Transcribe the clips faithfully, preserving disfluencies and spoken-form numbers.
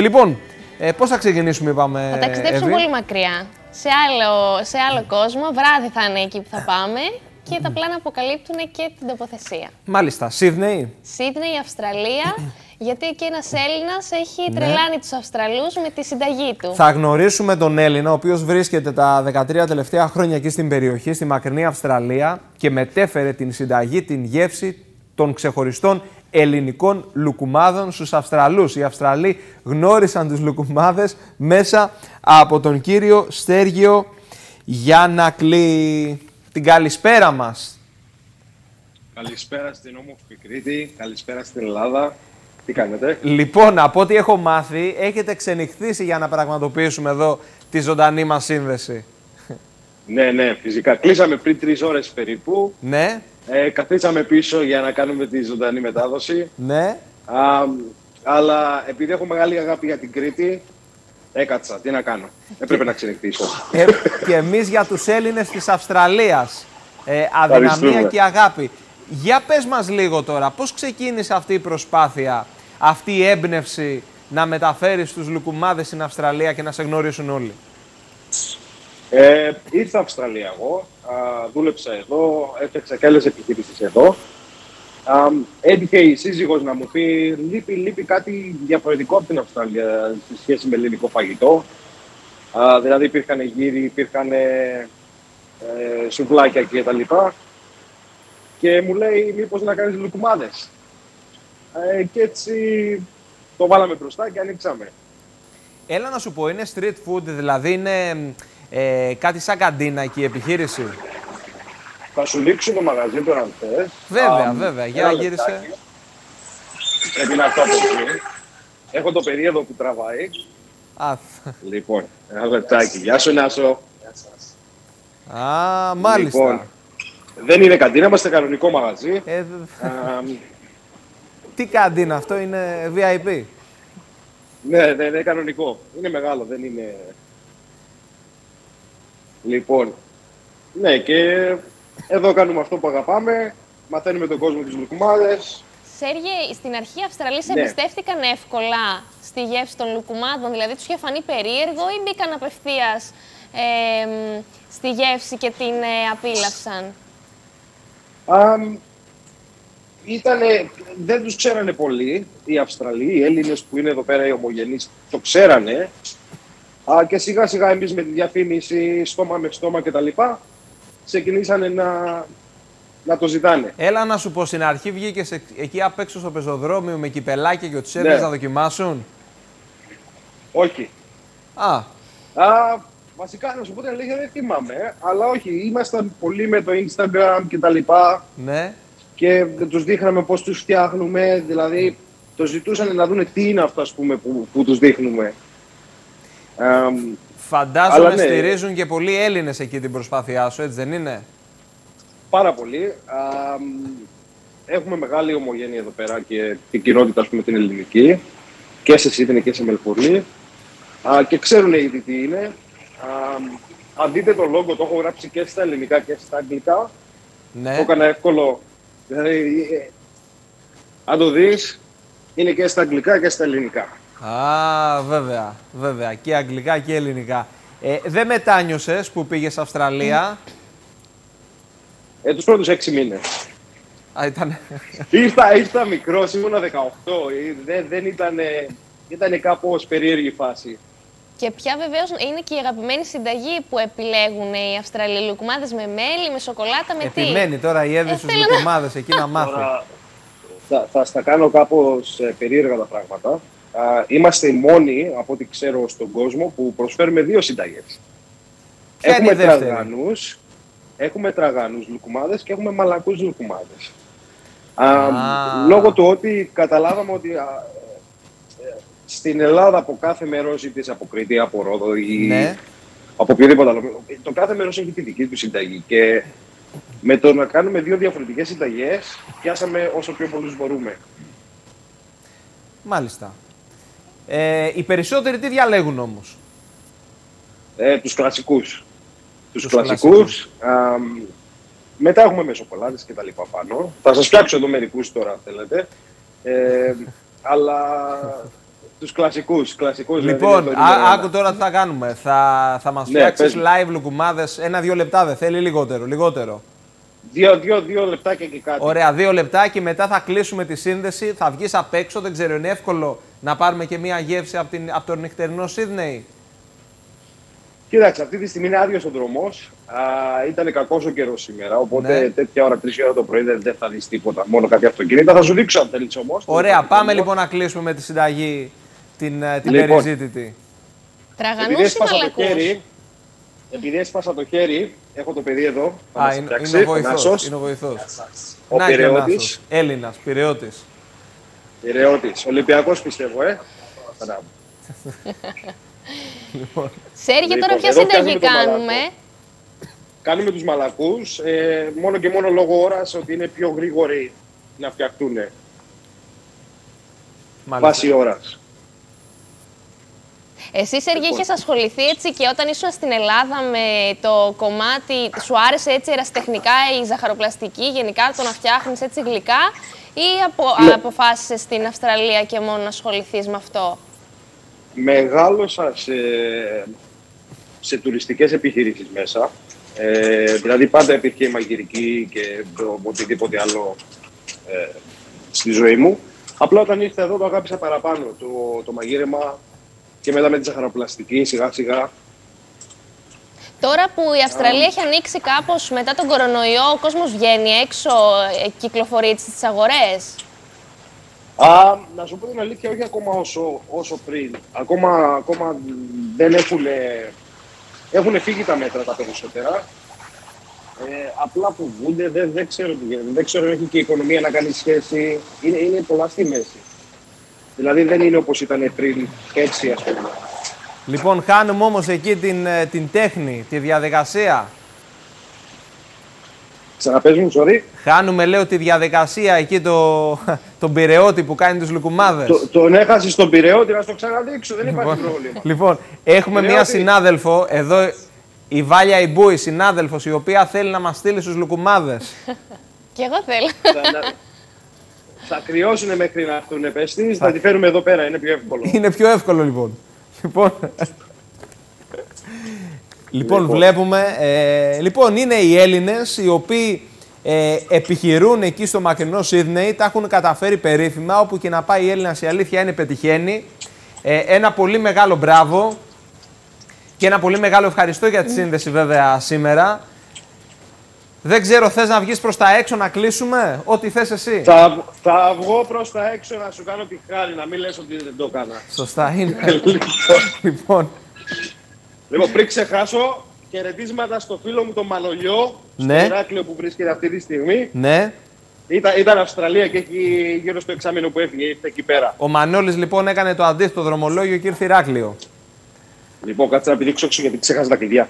Λοιπόν, ε, πώς θα ξεκινήσουμε, είπαμε. Θα ταξιδέψουμε πολύ μακριά. Σε άλλο, σε άλλο κόσμο. Βράδυ θα είναι εκεί που θα πάμε. Και τα πλάνα αποκαλύπτουν και την τοποθεσία. Μάλιστα. Σίδνεϊ. Σίδνεϊ, Αυστραλία. Γιατί και ένας Έλληνας έχει τρελάνει ναι. τους Αυστραλούς με τη συνταγή του. Θα γνωρίσουμε τον Έλληνα, ο οποίος βρίσκεται τα δεκατρία τελευταία χρόνια εκεί στην περιοχή, στη μακρινή Αυστραλία και μετέφερε την συνταγή, την γεύση των ξεχωριστών ελληνικών λουκουμάδων στους Αυστραλούς. Οι Αυστραλοί γνώρισαν τους λουκουμάδες μέσα από τον κύριο Στέργιο Γιαννακλή. Την καλησπέρα μας. Καλησπέρα στην όμορφη Κρήτη, καλησπέρα στην Ελλάδα. Τι κάνετε? Λοιπόν, από ό,τι έχω μάθει, έχετε ξενυχθήσει για να πραγματοποιήσουμε εδώ τη ζωντανή μας σύνδεση. Ναι, ναι, φυσικά. Κλείσαμε πριν τρεις ώρες περίπου. Ναι. Ε, καθίσαμε πίσω για να κάνουμε τη ζωντανή μετάδοση. Ναι. Α, αλλά επειδή έχω μεγάλη αγάπη για την Κρήτη, έκατσα. Τι να κάνω. Έπρεπε να ξενυχθήσω. Ε, και εμείς για τους Έλληνες της Αυστραλίας. Ε, αδυναμία και αγάπη. Για πες μας λίγο τώρα, πώς ξεκίνησε αυτή η προσπάθεια, αυτή η έμπνευση να μεταφέρεις τους λουκουμάδες στην Αυστραλία και να σε γνωρίσουν όλοι? Ε, ήρθα Αυστραλία εγώ, α, δούλεψα εδώ, έφτιαξα και άλλες επιχειρήσεις εδώ. Α, έτυχε η σύζυγος να μου πει λείπει, λείπει κάτι διαφορετικό από την Αυστραλία σε σχέση με ελληνικό φαγητό. Α, δηλαδή υπήρχαν γύρι, υπήρχαν ε, σουβλάκια κτλ. Και μου λέει μήπως να κάνεις λουκουμάδες. Ε, και έτσι το βάλαμε μπροστά και ανοίξαμε. Έλα να σου πω, είναι street food, δηλαδή είναι ε, κάτι σαν καντίνα εκεί η επιχείρηση? Θα σου λήξω το μαγαζί τώρα αν θες. Βέβαια, Α, βέβαια. Για γύρισε. Πρέπει να έρθω από εκεί. Έχω το παιδί εδώ που τραβάει. Α, λοιπόν, ένα λεπτάκι. Γεια σου Νάσο. Γεια σας. Α, μάλιστα. Λοιπόν, δεν είναι καντίνα, είμαστε κανονικό μαγαζί. Ε, Α, τι καντίνα, αυτό είναι βι άι πι? ναι, ναι, είναι κανονικό. Είναι μεγάλο, δεν είναι... Λοιπόν, ναι, και εδώ κάνουμε αυτό που αγαπάμε. Μαθαίνουμε τον κόσμο τους λουκουμάδες. Σέργε, στην αρχή οι Αυστραλοί σε ναι. εμπιστεύτηκαν εύκολα στη γεύση των λουκουμάδων, δηλαδή τους είχε φανεί περίεργο ή μπήκαν απευθείας ε, στη γεύση και την ε, απίλαυσαν? Um, ήτανε, δεν τους ξέρανε πολύ οι Αυστραλοί, οι Έλληνες που είναι εδώ πέρα οι ομογενείς το ξέρανε. Α, και σιγά σιγά εμείς με τη διαφήμιση στόμα με στόμα κτλ. Ξεκινήσανε να, να το ζητάνε. Έλα να σου πω, στην αρχή βγήκες εκεί απ' έξω στο πεζοδρόμιο με κυπελάκια και τους έδινες ναι. να δοκιμάσουν? Όχι. Α. Α, βασικά να σου πω την αλήθεια δεν θυμάμαι, αλλά όχι, ήμασταν πολύ με το Instagram κτλ. Ναι. Και τους δείχναμε πώς τους φτιάχνουμε, δηλαδή το ζητούσαν να δούνε τι είναι αυτό ας πούμε, που, που τους δείχνουμε. Um, Φαντάζομαι ναι, στηρίζουν και πολλοί Έλληνες εκεί την προσπάθειά σου, έτσι δεν είναι? Πάρα πολύ. Um, έχουμε μεγάλη ομογένεια εδώ πέρα και την κοινότητα ας πούμε, την ελληνική και σε Σίδνεϊ και σε Μελβούρνη uh, και ξέρουν ήδη τι είναι. Um, αν δείτε το λόγο, το έχω γράψει και στα ελληνικά και στα αγγλικά. Ναι. Το έκανα εύκολο. Δηλαδή, ε, αν το δεις, είναι και στα αγγλικά και στα ελληνικά. Α, βέβαια, βέβαια. Και αγγλικά και ελληνικά. Ε, δεν μετάνιωσες που πήγες Αυστραλία? Ε, τους πρώτους έξι μήνες. Α, ήταν... ήρθα, ήρθα μικρός, ήμουνα δεκαοκτώ. Δεν, δεν ήταν... Ήταν κάπως περίεργη φάση. Και ποια βεβαίως είναι και η αγαπημένη συνταγή που επιλέγουν οι Αυστραλοί? Λουκουμάδες με μέλι, με σοκολάτα, με τι? Επιμένει τώρα η Εύη ε, στους λουκουμάδες εκεί να μάθει. Τώρα, θα, θα στα κάνω κάπως περίεργα τα πράγματα. Α, είμαστε οι μόνοι, από ό,τι ξέρω, στον κόσμο που προσφέρουμε δύο συνταγές. Έχουμε τραγανούς, έχουμε τραγανούς λουκουμάδες και έχουμε μαλακούς λουκουμάδες. Α, ah. Λόγω του ότι καταλάβαμε ότι α, στην Ελλάδα από κάθε μέρος, είτε από Κρήτη, από Ρόδο ή ναι. από οποιοδήποτε άλλο, το κάθε μέρος έχει τη δική του συνταγή. Και με το να κάνουμε δύο διαφορετικές συνταγές, πιάσαμε όσο πιο πολλούς μπορούμε. Μάλιστα. Ε, οι περισσότεροι τι διαλέγουν όμως? Ε, τους κλασικούς. Τους, τους κλασικούς. Α, μετά έχουμε με σοκολάτες και τα λοιπά πάνω. Θα σας φτιάξω εδώ μερικούς τώρα, αν θέλετε. Ε, αλλά τους κλασικούς. κλασικούς Λοιπόν, δηλαδή, α, άκου τώρα τι θα κάνουμε. Θα, θα μας Ναι, φτιάξεις πες. live λουκουμάδες. Ένα-δύο λεπτά δεν θέλει, λιγότερο. λιγότερο. Δύο, δύο, δύο λεπτάκια και κάτι. Ωραία, δύο λεπτά και μετά θα κλείσουμε τη σύνδεση. Θα βγεις απ' έξω. Δεν ξέρω, είναι εύκολο να πάρουμε και μία γεύση από, την, από το νυχτερινό Σίδνεϊ. Κοίταξε, αυτή τη στιγμή είναι άδειος ο δρόμος. Ήταν κακός ο καιρός σήμερα. Οπότε Ναι. τέτοια ώρα, τρεις ώρα το πρωί δεν, δεν θα δεις τίποτα. Μόνο κάποια αυτοκίνητα. Θα σου δείξω αν θέλεις όμως. Ωραία, πάμε λοιπόν να κλείσουμε με τη συνταγή την, ε, την Λοιπόν. περιζήτητη. Επειδή Τραγανούς ή έσπασα το μαλακούς? χέρι, επειδή έσπασα το χέρι, έχω το παιδί εδώ. Θα Α, μας είναι, φτιάξει, είναι ο ο βοηθός. Νάσος. Είναι ο βοηθός. Ο Να, είναι ο Πειραιώτης. Νάσος. Έλληνας, Πειραιώτης. Πειραιώτης. Ολυμπιακός πιστεύω, ε. Μπράβο. Σέργιο, Λοιπόν, τώρα ποια εδώ συνταγή κάνουμε το κάνουμε? μαλακό. Κάνουμε τους μαλακούς, ε, μόνο και μόνο λόγω ώρας ότι είναι πιο γρήγοροι να φτιαχτούν. Μάλιστα. Βάση ώρας. Εσύ, Σέργιο, είχες ασχοληθεί έτσι και όταν ήσουν στην Ελλάδα με το κομμάτι, σου άρεσε έτσι ερασιτεχνικά η ζαχαροπλαστική, γενικά το να φτιάχνεις έτσι γλυκά, ή απο, Ναι. αποφάσισες στην Αυστραλία και μόνο να ασχοληθείς με αυτό? Μεγάλωσα σε, σε τουριστικές επιχειρήσεις μέσα. Ε, δηλαδή πάντα υπήρχε η μαγειρική και το οτιδήποτε άλλο ε, στη ζωή μου. Απλά όταν ήρθα εδώ το αγάπησα παραπάνω το, το μαγείρεμα και μετά με τη ζαχαροπλαστική σιγά σιγά. Τώρα που η Αυστραλία έχει ανοίξει κάπως μετά τον κορονοϊό, ο κόσμος βγαίνει έξω, ε, κυκλοφορεί έτσι στις αγορές. Α, να σου πω την αλήθεια, όχι ακόμα όσο, όσο πριν. Ακόμα, ακόμα δεν έχουν, έχουν φύγει τα μέτρα τα περισσότερα. Ε, απλά φοβούνται, δεν, δεν ξέρω τι γίνεται. Δεν ξέρω αν έχει και η οικονομία να κάνει σχέση. Είναι, είναι πολλά στη μέση. Δηλαδή δεν είναι όπως ήταν πριν, έτσι ας πούμε. Λοιπόν, χάνουμε όμως εκεί την, ε, την τέχνη, τη διαδικασία. Ξαναπες μου, sorry. Χάνουμε, λέω, τη διαδικασία εκεί, το, τον Πειραιώτη που κάνει τους λουκουμάδες. Το, τον έχασε στον Πειραιώτη, να στο ξαναδείξω, δεν υπάρχει πρόβλημα. Λοιπόν, έχουμε μία Πειραιώτη. συνάδελφο, εδώ η Βάλια Ιμπού, η συνάδελφος, η οποία θέλει να μας στείλει στους λουκουμάδες. Και εγώ θέλω. θα, να- θα κρυώσουν μέχρι να έρθουν πέστης, θα τη φέρουμε εδώ πέρα, είναι πιο εύκολο. Είναι πιο εύκολο λοιπόν. Λοιπόν, λοιπόν, Λοιπόν. βλέπουμε. Ε, λοιπόν, είναι οι Έλληνες οι οποίοι ε, επιχειρούν εκεί στο μακρινό Σίδνεϊ. Τα έχουν καταφέρει περίφημα. Όπου και να πάει η Έλληνας, η αλήθεια είναι πετυχαίνει. Ε, ένα πολύ μεγάλο μπράβο και ένα πολύ μεγάλο ευχαριστώ για τη σύνδεση βέβαια σήμερα. Δεν ξέρω, θες να βγεις προς τα έξω να κλείσουμε, ό,τι θες εσύ. Θα, θα βγω προς τα έξω να σου κάνω τη χάρη, να μην λες ότι δεν το έκανα. Σωστά είναι. Λοιπόν, Λοιπόν, πριν ξεχάσω, χαιρετίσματα στο φίλο μου τον Μανολιό, Ναι. στο Ηράκλειο που βρίσκεται αυτή τη στιγμή. ναι. Ήταν, ήταν Αυστραλία και έχει γύρω στο εξάμηνο που έφυγε, ήρθε εκεί πέρα. Ο Μανώλης λοιπόν έκανε το αντίθετο δρομολόγιο και ήρθε Ηράκλειο. Λοιπόν, κάτσε να πηδήξω έξω γιατί ξέχασα τα κλειδιά.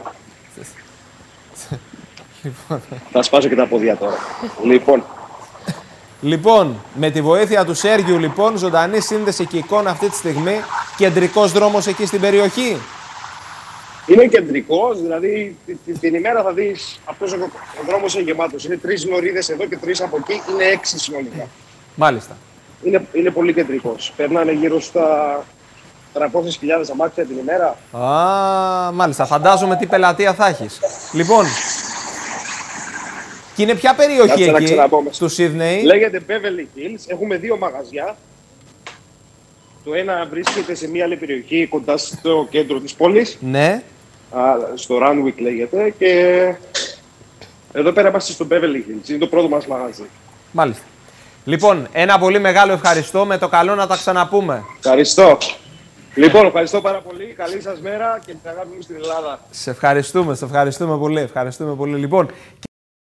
Θα σπάσω και τα πόδια τώρα. Λοιπόν, Λοιπόν, με τη βοήθεια του Σέργιου, λοιπόν, ζωντανή σύνδεση και εικόνα αυτή τη στιγμή. Κεντρικός δρόμος εκεί στην περιοχή. είναι κεντρικός, δηλαδή τη- τη- την ημέρα θα δεις αυτός ο, ο δρόμος είναι γεμάτος. Είναι τρεις λωρίδες εδώ και τρεις από εκεί, είναι έξι συνολικά. Μάλιστα. Είναι, είναι πολύ κεντρικός. Περνάνε γύρω στα τριακόσιες χιλιάδες αμάξια την ημέρα. Α, μάλιστα. Φαντάζομαι τι πελατεία θα έχεις. Λοιπόν, και είναι ποια περιοχή Κάτσε να εκεί ξαναμπώ μέσα. του Σίδνεϊ. Λέγεται Beverly Hills. Έχουμε δύο μαγαζιά. Το ένα βρίσκεται σε μια άλλη περιοχή κοντά στο κέντρο της πόλης. Ναι. Α, στο Randwick λέγεται. Και εδώ πέρα είμαστε στο Beverly Hills. Είναι το πρώτο μας μαγαζί. Μάλιστα. Λοιπόν, ένα πολύ μεγάλο ευχαριστώ. Με το καλό να τα ξαναπούμε. Ευχαριστώ. Λοιπόν, ευχαριστώ πάρα πολύ. Καλή σας μέρα και την αγάπη μου στην Ελλάδα. Σε ευχαριστούμε, σε ευχαριστούμε πολύ. Ευχαριστούμε πολύ. Λοιπόν, και